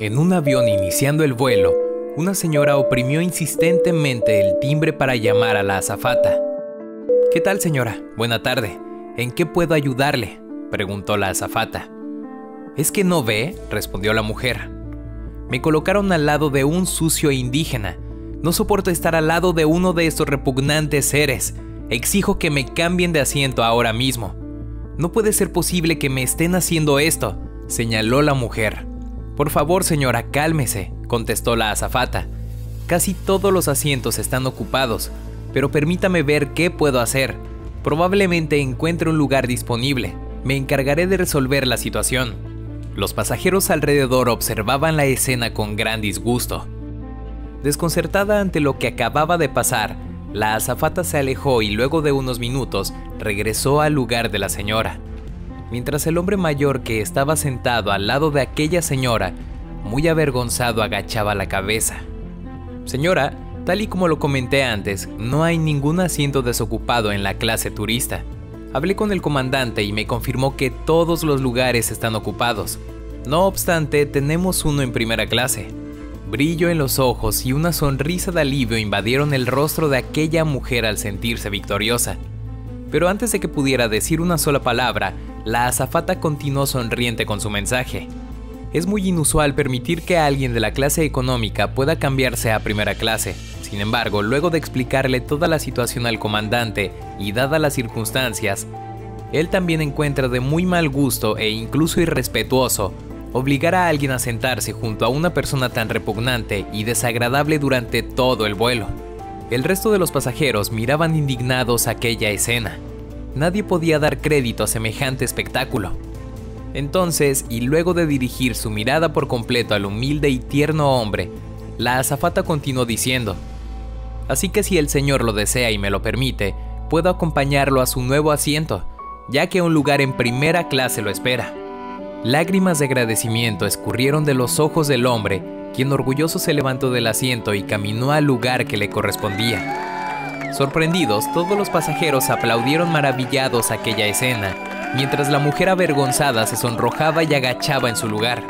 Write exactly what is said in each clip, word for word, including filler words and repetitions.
En un avión iniciando el vuelo, una señora oprimió insistentemente el timbre para llamar a la azafata. «¿Qué tal, señora? Buena tarde. ¿En qué puedo ayudarle?», preguntó la azafata. «¿Es que no ve?», respondió la mujer. «Me colocaron al lado de un sucio indígena. No soporto estar al lado de uno de estos repugnantes seres. Exijo que me cambien de asiento ahora mismo». «No puede ser posible que me estén haciendo esto», señaló la mujer. «Por favor, señora, cálmese», contestó la azafata. «Casi todos los asientos están ocupados, pero permítame ver qué puedo hacer. Probablemente encuentre un lugar disponible. Me encargaré de resolver la situación». Los pasajeros alrededor observaban la escena con gran disgusto. Desconcertada ante lo que acababa de pasar, la azafata se alejó y luego de unos minutos regresó al lugar de la señora. Mientras el hombre mayor que estaba sentado al lado de aquella señora, muy avergonzado, agachaba la cabeza. «Señora, tal y como lo comenté antes, no hay ningún asiento desocupado en la clase turista. Hablé con el comandante y me confirmó que todos los lugares están ocupados. No obstante, tenemos uno en primera clase». Brillo en los ojos y una sonrisa de alivio invadieron el rostro de aquella mujer al sentirse victoriosa. Pero antes de que pudiera decir una sola palabra, la azafata continuó sonriente con su mensaje. Es muy inusual permitir que alguien de la clase económica pueda cambiarse a primera clase. Sin embargo, luego de explicarle toda la situación al comandante y dadas las circunstancias, él también encuentra de muy mal gusto e incluso irrespetuoso obligar a alguien a sentarse junto a una persona tan repugnante y desagradable durante todo el vuelo. El resto de los pasajeros miraban indignados aquella escena. Nadie podía dar crédito a semejante espectáculo. Entonces, y luego de dirigir su mirada por completo al humilde y tierno hombre, la azafata continuó diciendo: «Así que si el señor lo desea y me lo permite, puedo acompañarlo a su nuevo asiento, ya que un lugar en primera clase lo espera». Lágrimas de agradecimiento escurrieron de los ojos del hombre, quien orgulloso se levantó del asiento y caminó al lugar que le correspondía. Sorprendidos, todos los pasajeros aplaudieron maravillados aquella escena, mientras la mujer avergonzada se sonrojaba y agachaba en su lugar.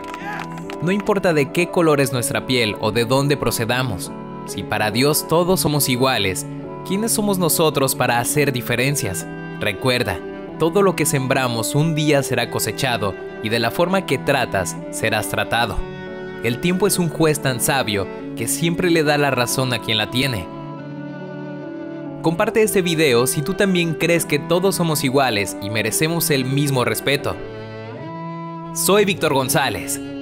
No importa de qué color es nuestra piel o de dónde procedamos, si para Dios todos somos iguales, ¿quiénes somos nosotros para hacer diferencias? Recuerda, todo lo que sembramos un día será cosechado, y de la forma que tratas, serás tratado. El tiempo es un juez tan sabio que siempre le da la razón a quien la tiene. Comparte este video si tú también crees que todos somos iguales y merecemos el mismo respeto. Soy Víctor González.